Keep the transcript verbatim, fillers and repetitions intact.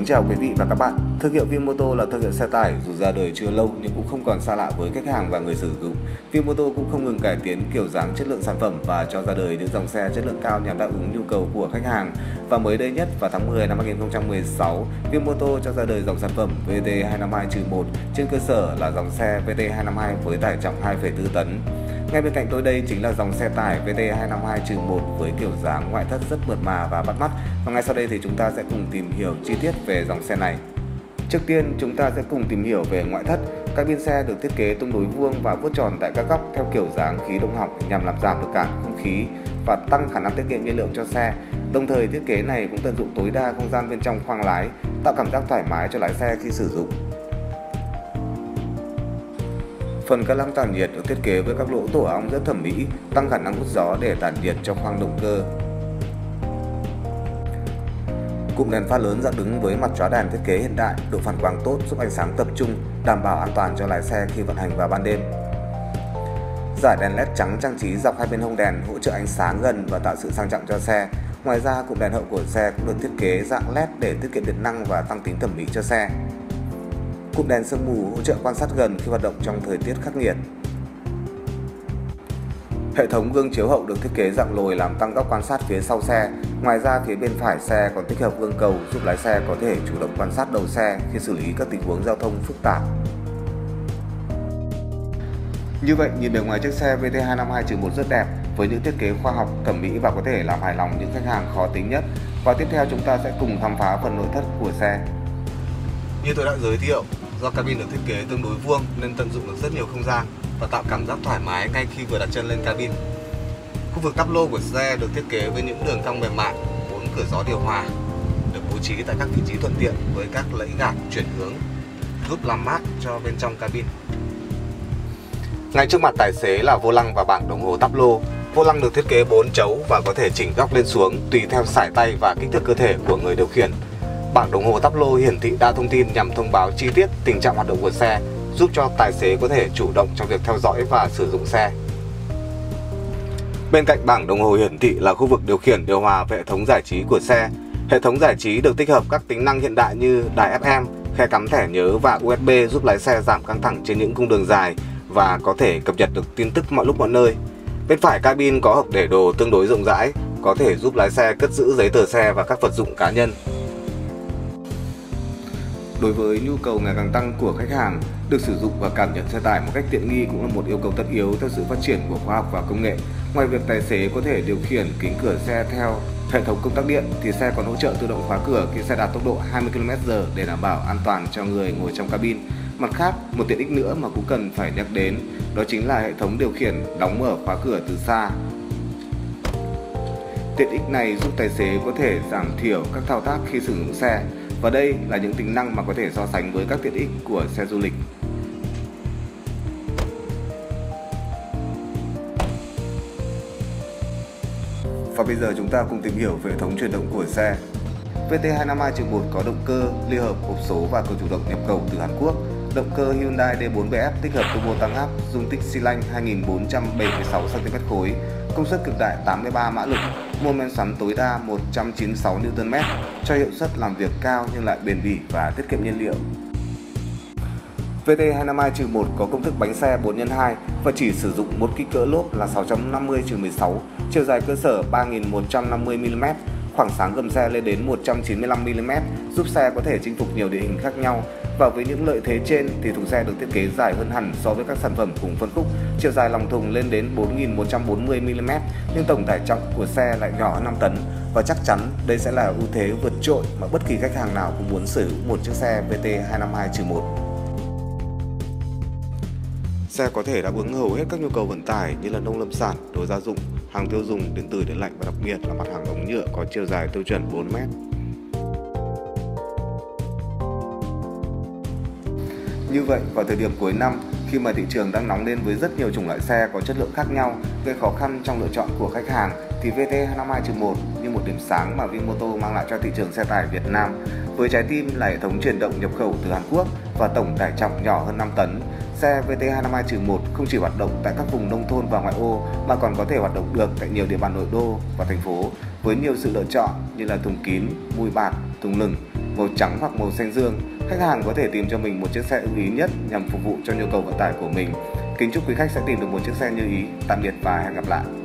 chào quý vị và các bạn. Thương hiệu Vinmoto là thương hiệu xe tải dù ra đời chưa lâu nhưng cũng không còn xa lạ với khách hàng và người sử dụng. Vinmoto cũng không ngừng cải tiến kiểu dáng, chất lượng sản phẩm và cho ra đời những dòng xe chất lượng cao nhằm đáp ứng nhu cầu của khách hàng. Và mới đây nhất vào tháng mười năm hai nghìn không trăm mười sáu, Vinmoto cho ra đời dòng sản phẩm vê tê hai năm hai một trên cơ sở là dòng xe vê tê hai năm hai với tải trọng hai phẩy bốn tấn. Ngay bên cạnh tôi đây chính là dòng xe tải vê tê hai năm hai một với kiểu dáng ngoại thất rất mượt mà và bắt mắt. Và ngay sau đây thì chúng ta sẽ cùng tìm hiểu chi tiết về dòng xe này. Trước tiên chúng ta sẽ cùng tìm hiểu về ngoại thất. Cabin xe được thiết kế tương đối vuông và vuốt tròn tại các góc theo kiểu dáng khí động học nhằm làm giảm lực cản không khí và tăng khả năng tiết kiệm nhiên liệu cho xe. Đồng thời thiết kế này cũng tận dụng tối đa không gian bên trong khoang lái, tạo cảm giác thoải mái cho lái xe khi sử dụng. Phần các lăng tản nhiệt được thiết kế với các lỗ tổ ong rất thẩm mỹ, tăng khả năng hút gió để tản nhiệt cho khoang động cơ. Cụm đèn pha lớn dạng đứng với mặt chóa đèn thiết kế hiện đại, độ phản quang tốt giúp ánh sáng tập trung, đảm bảo an toàn cho lái xe khi vận hành vào ban đêm. Dải đèn led trắng trang trí dọc hai bên hông đèn hỗ trợ ánh sáng gần và tạo sự sang trọng cho xe. Ngoài ra, cụm đèn hậu của xe cũng được thiết kế dạng led để tiết kiệm điện năng và tăng tính thẩm mỹ cho xe. Cụm đèn sương mù hỗ trợ quan sát gần khi hoạt động trong thời tiết khắc nghiệt. Hệ thống gương chiếu hậu được thiết kế dạng lồi làm tăng góc quan sát phía sau xe. Ngoài ra, phía bên phải xe còn tích hợp gương cầu giúp lái xe có thể chủ động quan sát đầu xe khi xử lý các tình huống giao thông phức tạp. Như vậy, nhìn bề ngoài chiếc xe vê tê hai năm hai một rất đẹp với những thiết kế khoa học, thẩm mỹ và có thể làm hài lòng những khách hàng khó tính nhất. Và tiếp theo chúng ta sẽ cùng khám phá phần nội thất của xe. Như tôi đã giới thiệu, do cabin được thiết kế tương đối vuông nên tận dụng được rất nhiều không gian và tạo cảm giác thoải mái ngay khi vừa đặt chân lên cabin. Khu vực táp lô của xe được thiết kế với những đường cong mềm mại, bốn cửa gió điều hòa được bố trí tại các vị trí thuận tiện với các lẫy gạt chuyển hướng giúp làm mát cho bên trong cabin. Ngay trước mặt tài xế là vô lăng và bảng đồng hồ táp lô. Vô lăng được thiết kế bốn chấu và có thể chỉnh góc lên xuống tùy theo sải tay và kích thước cơ thể của người điều khiển. Bảng đồng hồ táp lô hiển thị đa thông tin nhằm thông báo chi tiết tình trạng hoạt động của xe, giúp cho tài xế có thể chủ động trong việc theo dõi và sử dụng xe. Bên cạnh bảng đồng hồ hiển thị là khu vực điều khiển điều hòa và hệ thống giải trí của xe. Hệ thống giải trí được tích hợp các tính năng hiện đại như đài ép em, khe cắm thẻ nhớ và u ét bê giúp lái xe giảm căng thẳng trên những cung đường dài và có thể cập nhật được tin tức mọi lúc mọi nơi. Bên phải cabin có hộc để đồ tương đối rộng rãi, có thể giúp lái xe cất giữ giấy tờ xe và các vật dụng cá nhân. Đối với nhu cầu ngày càng tăng của khách hàng, được sử dụng và cảm nhận xe tải một cách tiện nghi cũng là một yêu cầu tất yếu theo sự phát triển của khoa học và công nghệ. Ngoài việc tài xế có thể điều khiển kính cửa xe theo hệ thống công tắc điện, thì xe còn hỗ trợ tự động khóa cửa khi xe đạt tốc độ hai mươi ki lô mét trên giờ để đảm bảo an toàn cho người ngồi trong cabin. Mặt khác, một tiện ích nữa mà cũng cần phải nhắc đến, đó chính là hệ thống điều khiển đóng mở khóa cửa từ xa. Tiện ích này giúp tài xế có thể giảm thiểu các thao tác khi sử dụng xe. Và đây là những tính năng mà có thể so sánh với các tiện ích của xe du lịch. Và bây giờ chúng ta cùng tìm hiểu về hệ thống chuyển động của xe. vê tê hai năm hai một có động cơ ly hợp hộp số và cầu chủ động nhập khẩu từ Hàn Quốc. Động cơ Hyundai D bốn B F tích hợp turbo tăng áp, dung tích xi lanh hai nghìn bốn trăm bảy mươi sáu xăng ti mét khối, công suất cực đại tám mươi ba mã lực, mô men xoắn tối đa một trăm chín mươi sáu niu tơn mét, cho hiệu suất làm việc cao nhưng lại bền bỉ và tiết kiệm nhiên liệu. vê tê hai năm hai một có công thức bánh xe bốn nhân hai và chỉ sử dụng một kích cỡ lốp là sáu chấm năm mươi trên mười sáu, chiều dài cơ sở ba nghìn một trăm năm mươi mi li mét, khoảng sáng gầm xe lên đến một trăm chín mươi lăm mi li mét, giúp xe có thể chinh phục nhiều địa hình khác nhau. Và với những lợi thế trên thì thùng xe được thiết kế dài hơn hẳn so với các sản phẩm cùng phân khúc, chiều dài lòng thùng lên đến bốn nghìn một trăm bốn mươi mi li mét, nhưng tổng tải trọng của xe lại nhỏ hơn năm tấn. Và chắc chắn đây sẽ là ưu thế vượt trội mà bất kỳ khách hàng nào cũng muốn sở hữu một chiếc xe vê tê hai năm hai một. Xe có thể đáp ứng hầu hết các nhu cầu vận tải như là nông lâm sản, đồ gia dụng, hàng tiêu dùng, điện tử, điện lạnh và đặc biệt là mặt hàng ống nhựa có chiều dài tiêu chuẩn bốn mét. Như vậy, vào thời điểm cuối năm, khi mà thị trường đang nóng lên với rất nhiều chủng loại xe có chất lượng khác nhau, gây khó khăn trong lựa chọn của khách hàng, thì vê tê hai năm hai một như một điểm sáng mà Vinmoto mang lại cho thị trường xe tải Việt Nam. Với trái tim là hệ thống chuyển động nhập khẩu từ Hàn Quốc và tổng tải trọng nhỏ hơn năm tấn, xe vê tê hai năm hai một không chỉ hoạt động tại các vùng nông thôn và ngoại ô mà còn có thể hoạt động được tại nhiều địa bàn nội đô và thành phố với nhiều sự lựa chọn như là thùng kín, mui bạt, thùng lửng, màu trắng hoặc màu xanh dương, khách hàng có thể tìm cho mình một chiếc xe ưng ý nhất nhằm phục vụ cho nhu cầu vận tải của mình. Kính chúc quý khách sẽ tìm được một chiếc xe như ý. Tạm biệt và hẹn gặp lại.